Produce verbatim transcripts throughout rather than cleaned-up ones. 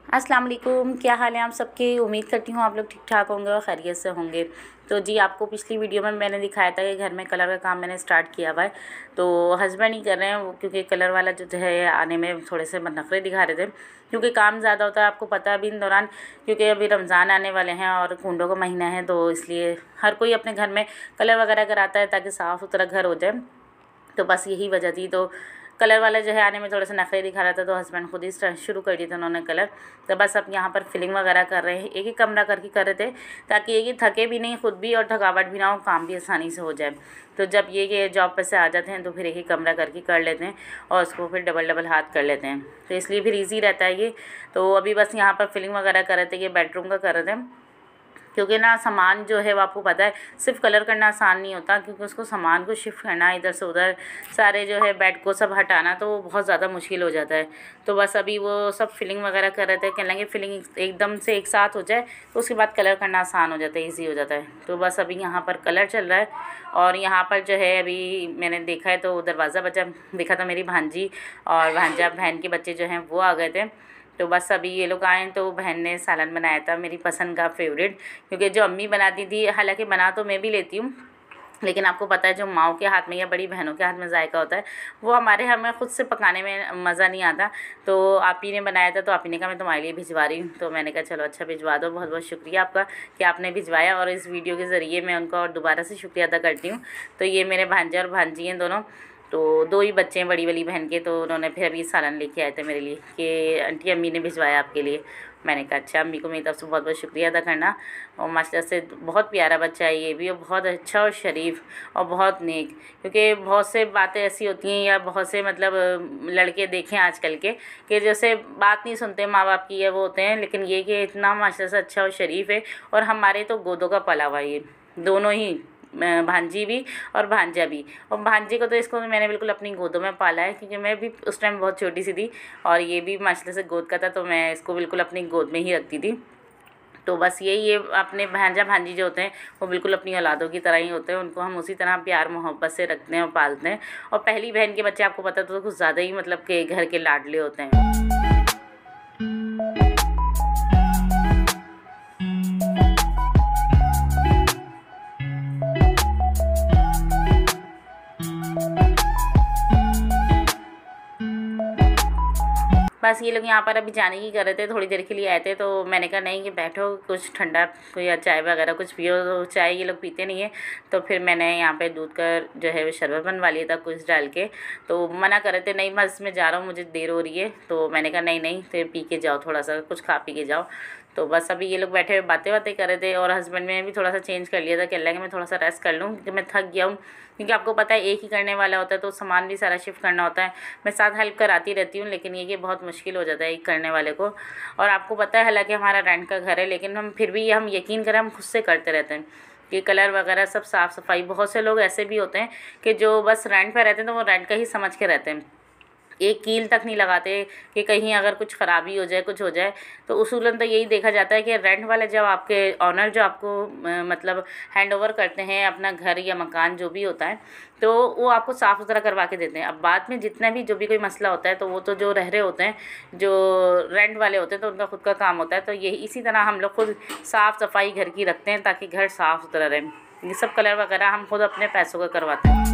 अस्सलाम वालेकुम, क्या हाल है आप सबके। उम्मीद करती हूँ आप लोग ठीक ठाक होंगे और खैरियत से होंगे। तो जी आपको पिछली वीडियो में मैंने दिखाया था कि घर में कलर का काम मैंने स्टार्ट किया हुआ है। तो हस्बैंड ही कर रहे हैं वो, क्योंकि कलर वाला जो है आने में थोड़े से नखरे दिखा रहे थे, क्योंकि काम ज़्यादा होता है आपको पता है अभी इन दौरान, क्योंकि अभी रमज़ान आने वाले हैं और कुंडों का महीना है, तो इसलिए हर कोई अपने घर में कलर वगैरह कराता है ताकि साफ़ सुथरा घर हो जाए। तो बस यही वजह थी। तो कलर वाला जो है आने में थोड़ा सा नखरे दिखा रहा था, तो हस्बैंड खुद ही शुरू कर दिए थे उन्होंने कलर। तो बस अब यहाँ पर फिलिंग वगैरह कर रहे हैं, एक ही कमरा करके कर रहे थे ताकि एक ही थके भी नहीं खुद भी और थकावट भी ना हो, काम भी आसानी से हो जाए। तो जब ये कि जॉब पर से आ जाते हैं तो फिर एक ही कमरा करके कर लेते हैं और उसको फिर डबल डबल हाथ कर लेते हैं, तो इसलिए फिर ईजी रहता है ये। तो अभी बस यहाँ पर फिलिंग वगैरह कर रहे थे, ये बेडरूम का कर रहे थे, क्योंकि ना सामान जो है वो आपको पता है सिर्फ कलर करना आसान नहीं होता, क्योंकि उसको सामान को शिफ्ट करना इधर से उधर, सारे जो है बेड को सब हटाना, तो वो बहुत ज़्यादा मुश्किल हो जाता है। तो बस अभी वो सब फिलिंग वगैरह कर रहे थे, कह लेंगे फिलिंग एकदम से एक साथ हो जाए तो उसके बाद कलर करना आसान हो जाता है, ईजी हो जाता है। तो बस अभी यहाँ पर कलर चल रहा है और यहाँ पर जो है अभी मैंने देखा है तो दरवाज़ा बचा देखा था, मेरी भांजी और भांजा बहन के बच्चे जो हैं वो आ गए थे। तो बस अभी ये लोग आए तो बहन ने सालन बनाया था, मेरी पसंद का फेवरेट, क्योंकि जो अम्मी बनाती थी, हालांकि बना तो मैं भी लेती हूँ, लेकिन आपको पता है जो माओ के हाथ में या बड़ी बहनों के हाथ में जायका होता है वो हमारे हमें खुद से पकाने में मज़ा नहीं आता। तो आप ही ने बनाया था, तो आप ही ने कहा मैं तुम्हारे लिए भिजवा रही हूँ, तो मैंने कहा चलो अच्छा भिजवा दो, बहुत बहुत शुक्रिया आपका कि आपने भिजवाया, और इस वीडियो के ज़रिए मैं उनका और दोबारा से शुक्रिया अदा करती हूँ। तो ये मेरे भांजा और भांजी हैं दोनों, तो दो ही बच्चे हैं बड़ी वाली बहन के, तो उन्होंने फिर अभी सालन लेके आए थे मेरे लिए कि आंटी अम्मी ने भिजवाया आपके लिए। मैंने कहा अच्छा, अम्मी को मेरी तरफ से बहुत बहुत शुक्रिया अदा करना। और माशाल्लाह से बहुत प्यारा बच्चा है ये भी, और बहुत अच्छा और शरीफ और बहुत नेक, क्योंकि बहुत से बातें ऐसी होती हैं या बहुत से मतलब लड़के देखें आजकल के कि जैसे बात नहीं सुनते माँ बाप की है वो होते हैं, लेकिन ये कि इतना माशाल्लाह से अच्छा और शरीफ है। और हमारे तो गोदों का पला हुआ ये दोनों ही, भांजी भी और भांजा भी। और भांजे को तो इसको मैंने बिल्कुल अपनी गोदों में पाला है, क्योंकि मैं भी उस टाइम बहुत छोटी सी थी और ये भी माशाल्लाह से गोद का था, तो मैं इसको बिल्कुल अपनी गोद में ही रखती थी। तो बस यही ये अपने भांजा भांजी जो होते हैं वो बिल्कुल अपनी औलादों की तरह ही होते हैं, उनको हम उसी तरह प्यार मोहब्बत से रखते हैं और पालते हैं। और पहली बहन के बच्चे आपको पता तो कुछ ज़्यादा ही मतलब के घर के लाडले होते हैं। बस ये लोग यहाँ पर अभी जाने की कर रहे थे, थोड़ी देर के लिए आए थे, तो मैंने कहा नहीं कि बैठो कुछ ठंडा कोई या चाय वगैरह कुछ पियो, तो चाय ये लोग पीते नहीं है। तो फिर मैंने यहाँ पे दूध का जो है वो शरबत बनवा लिया था कुछ डाल के। तो मना कर रहे थे नहीं मैं इसमें जा रहा हूँ, मुझे देर हो रही है, तो मैंने कहा नहीं नहीं फिर पी के जाओ, थोड़ा सा कुछ खा पी के जाओ। तो बस अभी ये लोग बैठे हुए बातें बातें कर रहे थे, और हस्बैंड ने भी थोड़ा सा चेंज कर लिया था, कह रहा है कि मैं थोड़ा सा रेस्ट कर लूँ क्योंकि मैं थक गया हूँ, क्योंकि आपको पता है एक ही करने वाला होता है तो सामान भी सारा शिफ्ट करना होता है। मैं साथ हेल्प कराती रहती हूँ, लेकिन ये कि बहुत मुश्किल हो जाता है एक करने वाले को। और आपको पता है हालांकि हमारा रेंट का घर है, लेकिन हम फिर भी हम यकीन करें हम खुद से करते रहते हैं कि कलर वगैरह सब साफ़ सफाई। बहुत से लोग ऐसे भी होते हैं कि जो बस रेंट पर रहते हैं तो वो रेंट का ही समझ के रहते हैं, एक कील तक नहीं लगाते कि कहीं अगर कुछ ख़राबी हो जाए कुछ हो जाए। तो उसूलन तो यही देखा जाता है कि रेंट वाले जब आपके ऑनर जो आपको आ, मतलब हैंड ओवर करते हैं अपना घर या मकान जो भी होता है, तो वो आपको साफ़ सुथरा करवा के देते हैं। अब बाद में जितना भी जो भी कोई मसला होता है तो वो तो जो रह रहे होते हैं, जो रेंट वाले होते हैं, तो उनका खुद का काम होता है। तो यही इसी तरह हम लोग खुद साफ़ सफाई घर की रखते हैं ताकि घर साफ़ सुथरा रहे। ये सब कलर वगैरह हम खुद अपने पैसों का करवाते हैं।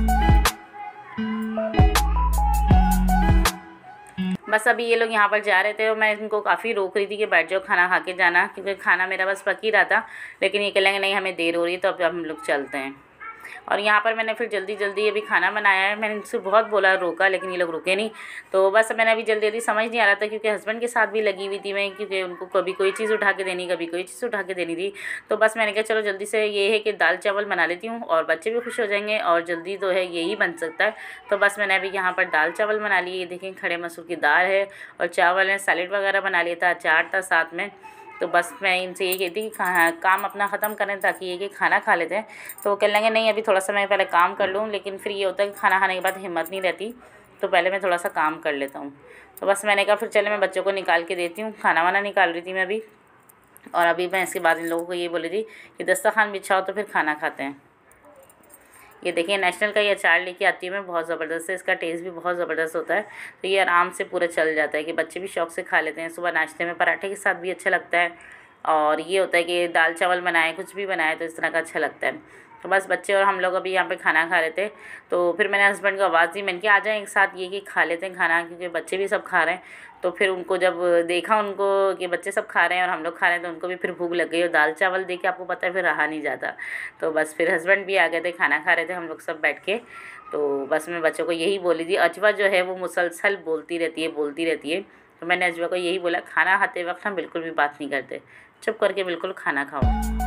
बस अभी ये लोग यहाँ पर जा रहे थे और मैं इनको काफ़ी रोक रही थी कि बैठ जाओ खाना खा के जाना, क्योंकि खाना मेरा बस पक ही रहा था। लेकिन ये कह लेंगे नहीं हमें देर हो रही है तो अब हम लोग चलते हैं। और यहाँ पर मैंने फिर जल्दी जल्दी अभी खाना बनाया है, मैंने इनसे बहुत बोला रोका लेकिन ये लोग रुके नहीं। तो बस मैंने अभी जल्दी जल्दी समझ नहीं आ रहा था, क्योंकि हस्बैंड के साथ भी लगी हुई थी मैं, क्योंकि उनको कभी कोई चीज़ उठा के देनी कभी कोई चीज़ उठा के देनी थी। तो बस मैंने कहा चलो जल्दी से ये है कि दाल चावल बना लेती हूँ और बच्चे भी खुश हो जाएंगे, और जल्दी तो है यही बन सकता है। तो बस मैंने अभी यहाँ पर दाल चावल बना लिए, ये देखें खड़े मसूर की दाल है और चावल है, सैलेड वगैरह बना लिया था, अचार था साथ में। तो बस मैं इनसे ये कहती कि काम अपना ख़त्म करें ताकि ये कि खाना खा लेते हैं। तो कह लेंगे नहीं अभी थोड़ा सा मैं पहले काम कर लूँ, लेकिन फिर ये होता है कि खाना खाने के बाद हिम्मत नहीं रहती, तो पहले मैं थोड़ा सा काम कर लेता हूँ। तो बस मैंने कहा फिर चले मैं बच्चों को निकाल के देती हूँ, खाना वाना निकाल रही थी मैं अभी। और अभी मैं इसके बाद इन लोगों को ये बोली थी कि दस्तरखान बिछाओ तो फिर खाना खाते हैं। ये देखिए नेशनल का ये अचार लेके आती हूँ मैं, बहुत ज़बरदस्त है, इसका टेस्ट भी बहुत ज़बरदस्त होता है। तो ये आराम से पूरा चल जाता है कि बच्चे भी शौक से खा लेते हैं, सुबह नाश्ते में पराठे के साथ भी अच्छा लगता है। और ये होता है कि दाल चावल बनाए, कुछ भी बनाए तो इस तरह का अच्छा लगता है। तो बस बच्चे और हम लोग अभी यहाँ पे खाना खा रहे थे, तो फिर मैंने हस्बैंड को आवाज़ दी, मैंने कहा आ जाए एक साथ ये कि खा लेते हैं खाना, क्योंकि बच्चे भी सब खा रहे हैं। तो फिर उनको जब देखा उनको कि बच्चे सब खा रहे हैं और हम लोग खा रहे हैं, तो उनको भी फिर भूख लग गई, और दाल चावल देख के आपको पता है फिर रहा नहीं जाता। तो बस फिर हस्बैंड भी आ गए थे, खाना खा रहे थे हम लोग सब बैठ के। तो बस मैं बच्चों को यही बोली थी, अजवा जो है वो मुसलसल बोलती रहती है बोलती रहती है तो मैंने अजवा को यही बोला, खाना खाते वक्त हम बिल्कुल भी बात नहीं करते, चुप करके बिल्कुल खाना खाओ।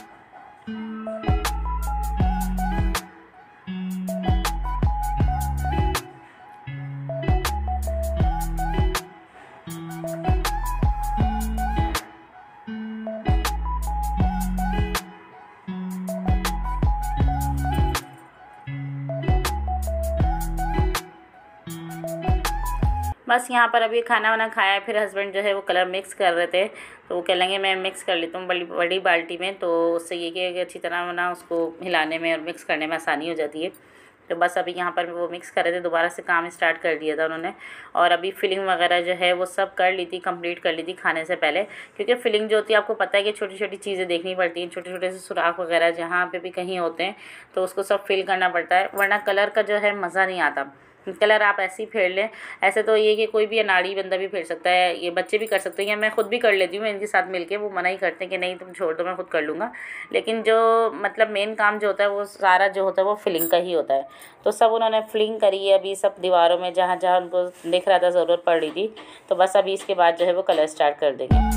बस यहाँ पर अभी खाना वाना खाया, फिर हस्बैंड जो है वो कलर मिक्स कर रहे थे, तो वो कह लेंगे मैं मिक्स कर लेता हूँ बड़ी बड़ी बाल्टी में, तो उससे ये कि अच्छी तरह ना उसको हिलाने में और मिक्स करने में आसानी हो जाती है। तो बस अभी यहाँ पर वो मिक्स कर रहे थे, दोबारा से काम स्टार्ट कर दिया था उन्होंने। और अभी फिलिंग वगैरह जो है वो सब कर ली थी, कंप्लीट कर ली थी खाने से पहले, क्योंकि फिलिंग जो होती है आपको पता है कि छोटी छोटी चीज़ें देखनी पड़ती हैं, छोटे छोटे से सुराख वगैरह जहाँ पे भी कहीं होते हैं तो उसको सब फिल करना पड़ता है, वरना कलर का जो है मज़ा नहीं आता। कलर आप ऐसे ही फेर लें, ऐसे तो ये कि कोई भी अनाड़ी बंदा भी फेर सकता है, ये बच्चे भी कर सकते हैं, या मैं खुद भी कर लेती हूँ इनके साथ मिलके। वो मना ही करते हैं कि नहीं तुम छोड़ दो मैं खुद कर लूँगा, लेकिन जो मतलब मेन काम जो होता है वो सारा जो होता है वो फिलिंग का ही होता है। तो सब उन्होंने फिलिंग करी है अभी सब दीवारों में, जहाँ जहाँ उनको दिख रहा था ज़रूरत पड़ रही थी। तो बस अभी इसके बाद जो है वो कलर स्टार्ट कर देंगे।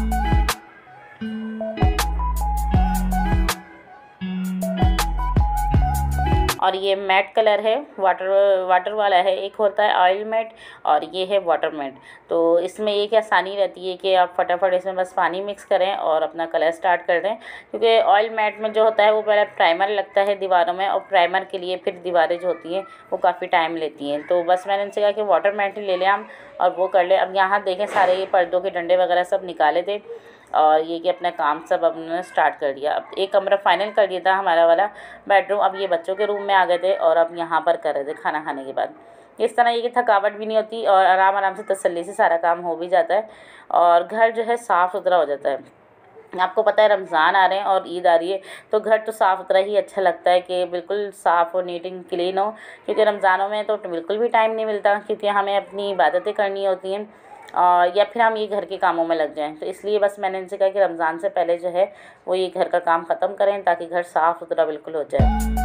और ये मैट कलर है, वाटर वाटर वाला है, एक होता है ऑयल मैट और ये है वाटर मैट। तो इसमें एक आसानी रहती है कि आप फटाफट इसमें बस पानी मिक्स करें और अपना कलर स्टार्ट कर दें, क्योंकि ऑयल मैट में जो होता है वो पहले प्राइमर लगता है दीवारों में, और प्राइमर के लिए फिर दीवारें जो होती हैं वो काफ़ी टाइम लेती हैं। तो बस मैंने इनसे कहा कि वाटर मैट ही ले लें हम और वो कर लें। अब यहाँ देखें सारे ये पर्दों के डंडे वगैरह सब निकाले थे, और ये कि अपना काम सब अब उन्होंने स्टार्ट कर दिया। अब एक कमरा फाइनल कर दिया था हमारा वाला बेडरूम, अब ये बच्चों के रूम में आ गए थे और अब यहाँ पर कर रहे थे खाना खाने के बाद। इस तरह ये कि थकावट भी नहीं होती और आराम आराम से तसल्ली से सारा काम हो भी जाता है, और घर जो है साफ़ सुथरा हो जाता है। आपको पता है रमज़ान आ रहे हैं और ईद आ रही है, तो घर तो साफ़ सुथरा ही अच्छा लगता है कि बिल्कुल साफ़ और नीट एंड क्लीन हो, क्योंकि रमज़ानों में तो बिल्कुल भी टाइम नहीं मिलता, क्योंकि हमें अपनी इबादतें करनी होती हैं और या फिर हम ये घर के कामों में लग जाएं। तो इसलिए बस मैंने इनसे कहा कि रमज़ान से पहले जो है वो ये घर का काम ख़त्म करें, ताकि घर साफ़ सुथरा बिल्कुल हो जाए।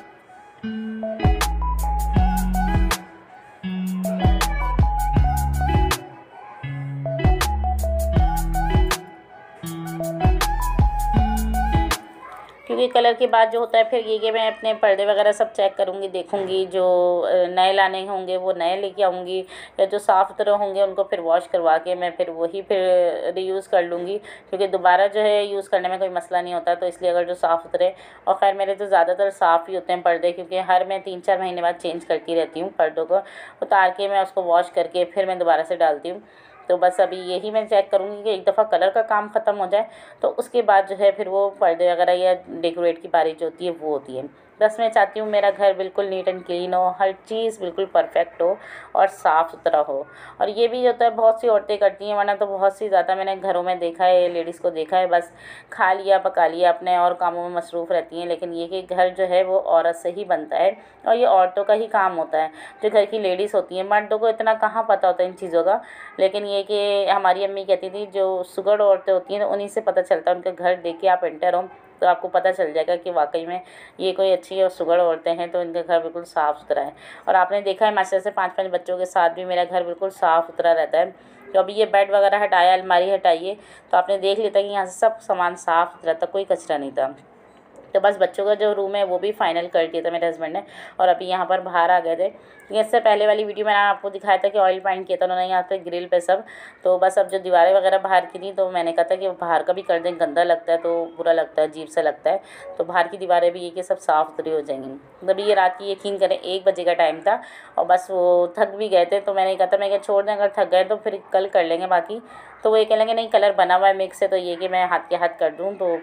क्योंकि कलर के बाद जो होता है फिर ये कि मैं अपने पर्दे वगैरह सब चेक करूँगी, देखूँगी, जो नए लाने होंगे वो नए लेके आऊँगी, या जो साफ़ सुथरे होंगे उनको फिर वॉश करवा के मैं फिर वही फिर रीयूज़ कर लूँगी, क्योंकि दोबारा जो है यूज़ करने में कोई मसला नहीं होता। तो इसलिए अगर जो साफ़ सुथरे, और ख़ैर मेरे तो ज़्यादातर साफ़ ही होते हैं पर्दे, क्योंकि हर मैं तीन चार महीने बाद चेंज करती रहती हूँ पर्दों को, उतार के मैं उसको वॉश करके फिर मैं दोबारा से डालती हूँ। तो बस अभी यही मैं चेक करूँगी कि एक दफ़ा कलर का काम ख़त्म हो जाए, तो उसके बाद जो है फिर वो पर्दे वगैरह या डेकोरेट की बारी जो होती है वो होती है। बस मैं चाहती हूँ मेरा घर बिल्कुल नीट एंड क्लीन हो, हर चीज़ बिल्कुल परफेक्ट हो और साफ़ सुथरा हो। और ये भी होता है बहुत सी औरतें करती हैं, वरना तो बहुत सी ज़्यादा मैंने घरों में देखा है, लेडीज़ को देखा है, बस खा लिया पका लिया अपने और कामों में मसरूफ़ रहती हैं। लेकिन ये कि घर जो है वो औरत से ही बनता है, और ये औरतों का ही काम होता है, जो घर की लेडीज़ होती हैं। मर्दों को इतना कहाँ पता होता है इन चीज़ों का, लेकिन ये कि हमारी अम्मी कहती थी जो सुगड़ औरतें होती हैं उन्हीं से पता चलता है, उनके घर देख के आप एंटर हो तो आपको पता चल जाएगा कि वाकई में ये कोई अच्छी और सुगड़ औरतें हैं, तो इनका घर बिल्कुल साफ़ सुथरा है। और आपने देखा है मास्टर से पाँच पाँच बच्चों के साथ भी मेरा घर बिल्कुल साफ़ सुथरा रहता है। तो अभी ये बेड वगैरह हटाया, अलमारी हटाइए, तो आपने देख लिया था कि यहाँ से सब सामान साफ़ सुथरा था, कोई कचरा नहीं था। तो बस बच्चों का जो रूम है वो भी फाइनल कर दिया था मेरे हस्बैंड ने, और अभी यहाँ पर बाहर आ गए थे। इससे पहले वाली वीडियो मैंने आपको दिखाया था कि ऑयल पेंट किया था उन्होंने यहाँ पे ग्रिल पे सब। तो बस अब जो दीवारें वगैरह बाहर की थी, तो मैंने कहा था कि बाहर का भी कर दें, गंदा लगता है तो बुरा लगता है, अजीब सा लगता है, तो बाहर की दीवारें भी ये कि सब साफ़ सुथरी हो जाएंगी। तभी ये रात की यकीन करें एक बजे का टाइम था, और बस वो थक भी गए थे, तो मैंने कहा था मैं क्या छोड़ दें, अगर थक गए तो फिर कल कर लेंगे बाकी। तो वो ये कह लेंगे नहीं कलर बना हुआ है मिक्स है, तो ये कि मैं हाथ के हाथ कर दूँ, तो फिर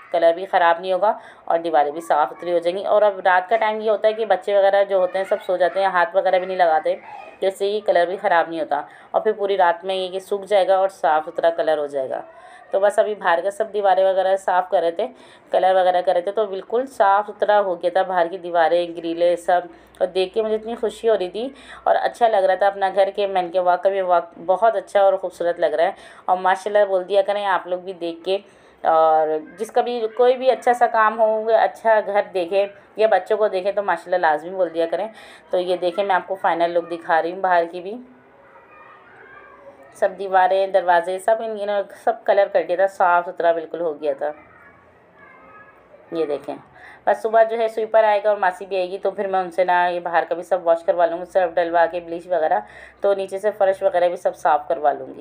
कलर भी ख़राब नहीं होगा और दीवारें भी साफ़ सुथरी हो जाएंगी। और अब रात का टाइम ये होता है कि बच्चे वगैरह जो होते हैं सब सो जाते हैं, हाथ वगैरह भी नहीं लगाते, जिससे ये कलर भी ख़राब नहीं होता और फिर पूरी रात में ये कि सूख जाएगा और साफ़ सुथरा कलर हो जाएगा। तो बस अभी बाहर का सब दीवारें वगैरह साफ़ कर रहे थे, कलर वगैरह कर रहे थे, तो बिल्कुल साफ़ सुथरा हो गया था बाहर की दीवारें, ग्रिलें सब। और देख के मुझे इतनी खुशी हो रही थी और अच्छा लग रहा था अपना घर के। मैंने के वाकई में वाक बहुत अच्छा और ख़ूबसूरत लग रहा है। और माशाल्लाह बोल दिया करें आप लोग भी देख के, और जिसका भी कोई भी अच्छा सा काम हो, अच्छा घर देखें या बच्चों को देखें तो माशाल्लाह लाजमी बोल दिया करें। तो ये देखें, मैं आपको फ़ाइनल लुक दिखा रही हूँ बाहर की भी। सब दीवारें, दरवाजे सब इन इन्होंने सब कलर कर दिया था, साफ़ सुथरा बिल्कुल हो गया था। ये देखें, बस सुबह जो है स्वीपर आएगा और मासी भी आएगी तो फिर मैं उनसे ना ये बाहर का भी सब वॉश करवा लूँगी, सर्फ डलवा के, ब्लीच वगैरह, तो नीचे से फ़र्श वगैरह भी सब साफ़ करवा लूँगी।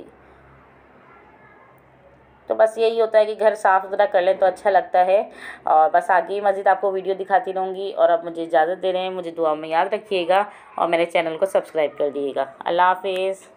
तो बस यही होता है कि घर साफ़ सुथरा कर लें तो अच्छा लगता है। और बस आगे मज़ीद आपको वीडियो दिखाती रहूँगी। और अब मुझे इजाज़त दे रहे हैं, मुझे दुआ में याद रखिएगा और मेरे चैनल को सब्सक्राइब कर दिएगा। अल्लाह हाफ़िज़।